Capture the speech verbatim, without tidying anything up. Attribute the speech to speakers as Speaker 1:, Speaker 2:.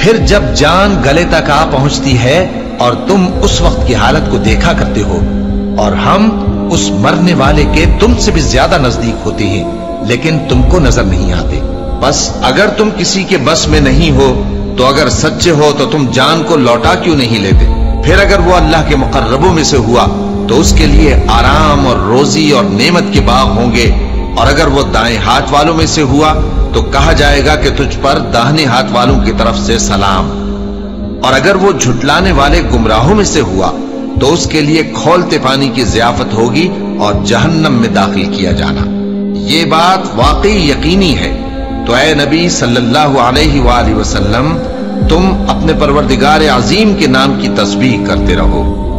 Speaker 1: फिर जब जान गले तक आ पहुंचती है और तुम उस वक्त की हालत को देखा करते हो और हम उस मरने वाले के तुमसे भी ज्यादा नजदीक होते हैं, लेकिन तुमको नजर नहीं आते। बस अगर तुम किसी के बस में नहीं हो तो अगर सच्चे हो तो तुम जान को लौटा क्यों नहीं लेते? फिर अगर वो अल्लाह के मुकर्रबों में से हुआ तो उसके लिए आराम और रोजी और नेमत के बाग होंगे, और अगर वो दाएं हाथ वालों में से हुआ तो कहा जाएगा कि तुझ पर दाहिने हाथ वालों की तरफ से सलाम। और अगर वो झुटलाने वाले गुमराहों में से हुआ तो उसके लिए खौलते पानी की ज़ियाफत होगी और जहन्नम में दाखिल किया जाना। ये बात वाकई यकीनी है। तो ऐ नबी सल्लल्लाहु अलैहि वसल्लम, तुम अपने परवरदिगार अजीम के नाम की तस्बीह करते रहो।